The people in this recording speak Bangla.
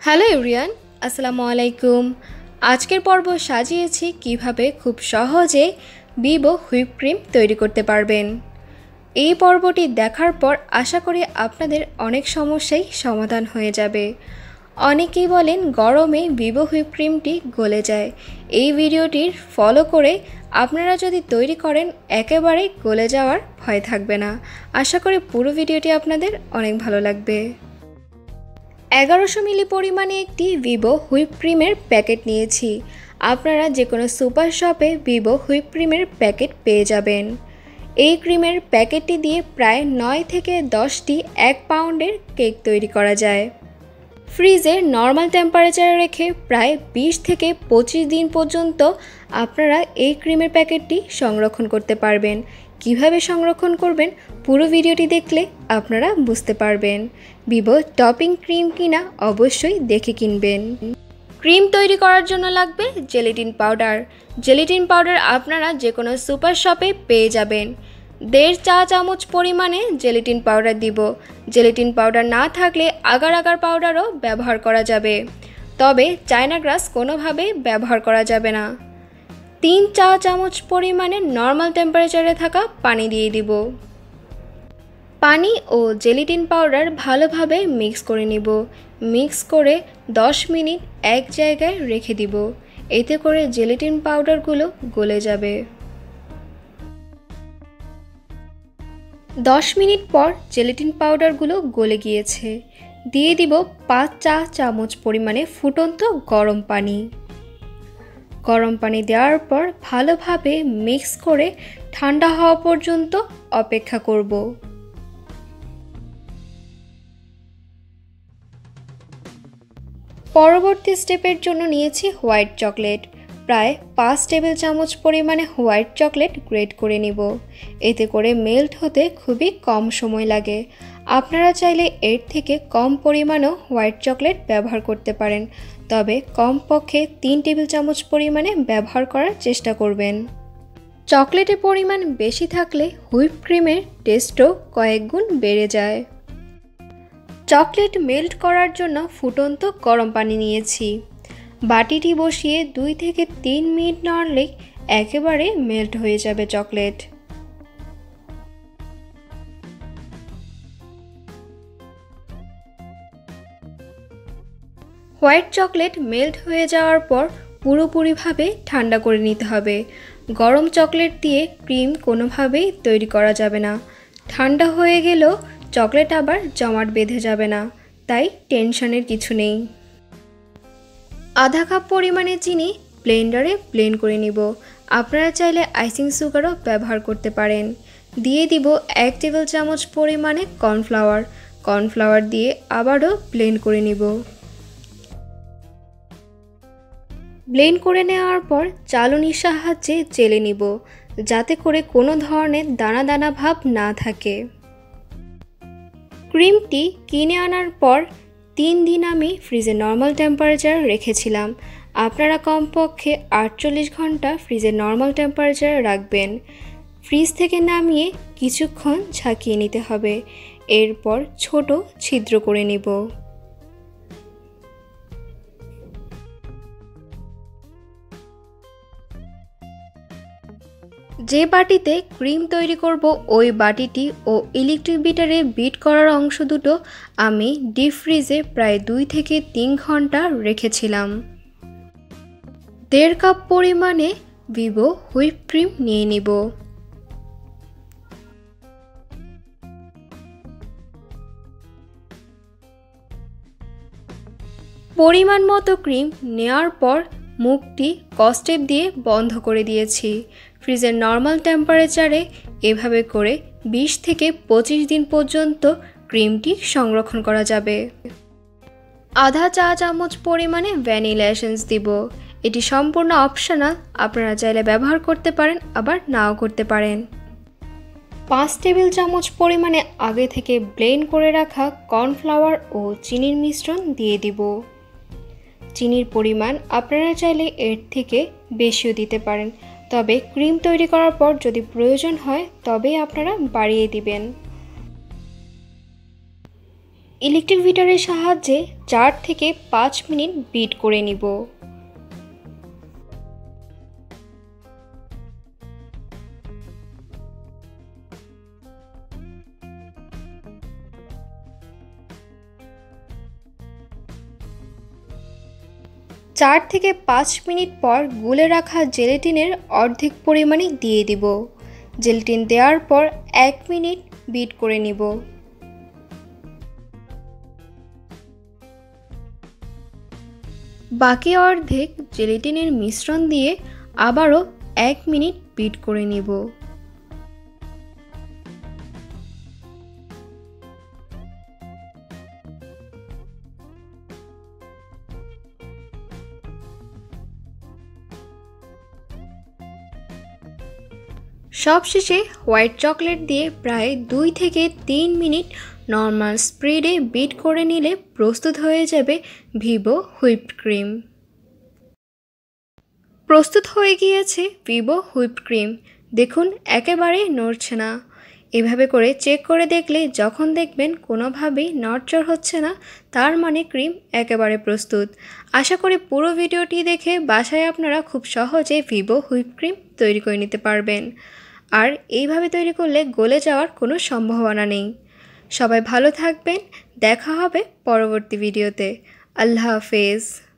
হ্যালো এভরিওয়ান, আসসালামু আলাইকুম। আজকের পর্ব সাজিয়েছি কিভাবে খুব সহজে ভিভো হুইপ ক্রিম তৈরি করতে পারবেন। এই পর্বটি দেখার পর আশা করি আপনাদের অনেক সমস্যাই সমাধান হয়ে যাবে। অনেকেই বলেন গরমে ভিভো হুইপ ক্রিমটি গলে যায়। এই ভিডিওটির ফলো করে আপনারা যদি তৈরি করেন একেবারেই গলে যাওয়ার ভয় থাকবে না। আশা করি পুরো ভিডিওটি আপনাদের অনেক ভালো লাগবে। 1100 মিলি পরিমাণে একটি ভিভো হুইপ ক্রিমের প্যাকেট নিয়েছি। আপনারা যে কোনো সুপার শপে ভিভো হুইপ ক্রিমের প্যাকেট পেয়ে যাবেন। এই ক্রিমের প্যাকেটটি দিয়ে প্রায় 9 থেকে 10টি 1 পাউন্ডের কেক তৈরি করা যায়। ফ্রিজে নর্মাল টেম্পারেচারে রেখে প্রায় 20 থেকে 25 দিন পর্যন্ত আপনারা এই ক্রিমের প্যাকেটটি সংরক্ষণ করতে পারবেন। কিভাবে সংরক্ষণ করবেন পুরো ভিডিওটি দেখলে আপনারা বুঝতে পারবেন। ভিভো টপিং ক্রিম কিনা অবশ্যই দেখে কিনবেন। ক্রিম তৈরি করার জন্য লাগবে জেলেটিন পাউডার। জেলেটিন পাউডার আপনারা যে কোনো সুপার শপে পেয়ে যাবেন। 1.5 চা চামচ পরিমাণে জেলেটিন পাউডার দিব। জেলেটিন পাউডার না থাকলে আগার আগার পাউডারও ব্যবহার করা যাবে, তবে চায়না গ্রাস কোনোভাবেই ব্যবহার করা যাবে না। 3 চা চামচ পরিমাণে নর্মাল টেম্পারেচারে থাকা পানি দিয়ে দিব। পানি ও জেলেটিন পাউডার ভালোভাবে মিক্স করে নিব। মিক্স করে 10 মিনিট এক জায়গায় রেখে দিব। এতে করে জেলেটিন পাউডারগুলো গলে যাবে। 10 মিনিট পর জেলেটিন পাউডারগুলো গলে গিয়েছে। দিয়ে দিব 5 চা চামচ পরিমাণে ফুটন্ত গরম পানি। গরম পানি দেওয়ার পর ভালোভাবে মিক্স করে ঠান্ডা হওয়া পর্যন্ত অপেক্ষা করব। পরবর্তী স্টেপের জন্য নিয়েছি হোয়াইট চকলেট। প্রায় 5 টেবিল চামচ পরিমাণে হোয়াইট চকলেট গ্রেট করে নিব। এতে করে মেল্ট হতে খুবই কম সময় লাগে। আপনারা চাইলে এর থেকে কম পরিমাণেও হোয়াইট চকলেট ব্যবহার করতে পারেন, তবে কমপক্ষে 3 টেবিল চামচ পরিমাণে ব্যবহার করার চেষ্টা করবেন। চকলেটের পরিমাণ বেশি থাকলে হুইপ ক্রিমের টেস্টও কয়েক গুণ বেড়ে যায়। চকলেট মেল্ট করার জন্য ফুটন্ত গরম পানি নিয়েছি। বাটিটি বসিয়ে 2 থেকে 3 মিনিট নাড়লেই একেবারে মেল্ট হয়ে যাবে চকলেট। হোয়াইট চকলেট মেল্ট হয়ে যাওয়ার পর পুরোপুরিভাবে ঠান্ডা করে নিতে হবে। গরম চকলেট দিয়ে ক্রিম কোনোভাবেই তৈরি করা যাবে না। ঠান্ডা হয়ে গেলেও চকলেট আবার জমাট বেঁধে যাবে না, তাই টেনশনের কিছু নেই। আধা কাপ পরিমাণে চিনি ব্লেন্ডারে ব্লেন্ড করে নিব। আপনারা চাইলে আইসিং সুগারও ব্যবহার করতে পারেন। দিয়ে দিব 1 টেবিল চামচ পরিমাণে কর্নফ্লাওয়ার। কর্নফ্লাওয়ার দিয়ে আবারও ব্লেন্ড করে নিব। ব্লেন্ড করে নেওয়ার পর চালনির সাহায্যে চেলে নিব, যাতে করে কোনো ধরনের দানা দানা ভাব না থাকে। ক্রিমটি কিনে আনার পর 3 দিন আমি ফ্রিজে নর্মাল টেম্পারেচার রেখেছিলাম। আপনারা কমপক্ষে 48 ঘন্টা ফ্রিজে নর্মাল টেম্পারেচার রাখবেন। ফ্রিজ থেকে নামিয়ে কিছুক্ষণ ঝাঁকিয়ে নিতে হবে। এরপর ছোট ছিদ্র করে নিব। যে বাটিতে ক্রিম তৈরি করব ওই বাটিটি ও ইলেকট্রিক বিটারে বিট করার অংশ দুটো আমি ডিপ ফ্রিজে প্রায় 2 থেকে 3 ঘন্টা রেখেছিলাম। 1.5 কাপ পরিমাণে ভিভো হুইপ ক্রিম নিয়ে নিব। পরিমাণ মতো ক্রিম নেওয়ার পর মুখটি স্কচ দিয়ে বন্ধ করে দিয়েছি। ফ্রিজের নর্মাল টেম্পারেচারে এভাবে করে 20 থেকে 25 দিন পর্যন্ত ক্রিমটি সংরক্ষণ করা যাবে। আধা চা চামচ পরিমাণে ভ্যানিলা এসেন্স দিব। এটি সম্পূর্ণ অপশনাল, আপনারা চাইলে ব্যবহার করতে পারেন আবার নাও করতে পারেন। 5 টেবিল চামচ পরিমাণে আগে থেকে ব্লেন্ড করে রাখা কর্নফ্লাওয়ার ও চিনির মিশ্রণ দিয়ে দিব। চিনির পরিমাণ আপনারা চাইলে এর থেকে বেশিও দিতে পারেন, তবে ক্রিম তৈরি করার পর যদি প্রয়োজন হয় তবেই আপনারা বাড়িয়ে দিবেন। ইলেকট্রিক বিটারের সাহায্যে 4 থেকে 5 মিনিট বিট করে নিব। চার থেকে 5 মিনিট পর গুলে রাখা জেলেটিনের অর্ধেক পরিমাণে দিয়ে দিব। জেলেটিন দেওয়ার পর 1 মিনিট বিট করে নিব। বাকি অর্ধেক জেলেটিনের মিশ্রণ দিয়ে আবারও 1 মিনিট বিট করে নিব। সবশেষে হোয়াইট চকলেট দিয়ে প্রায় 2 থেকে 3 মিনিট নর্মাল স্পিডে বিট করে নিলে প্রস্তুত হয়ে যাবে ভিভো হুইপড ক্রিম। প্রস্তুত হয়ে গিয়েছে ভিভো হুইপড ক্রিম। দেখুন একেবারে নড়ছে না। এভাবে করে চেক করে দেখলে যখন দেখবেন কোনোভাবেই নড়চড় হচ্ছে না, তার মানে ক্রিম একেবারে প্রস্তুত। আশা করি পুরো ভিডিওটি দেখে বাসায় আপনারা খুব সহজে ভিভো হুইপড ক্রিম তৈরি করে নিতে পারবেন। আর এইভাবে তৈরি করলে গলে যাওয়ার কোনো সম্ভাবনা নেই। সবাই ভালো থাকবেন। দেখা হবে পরবর্তী ভিডিওতে। আল্লাহ হাফেজ।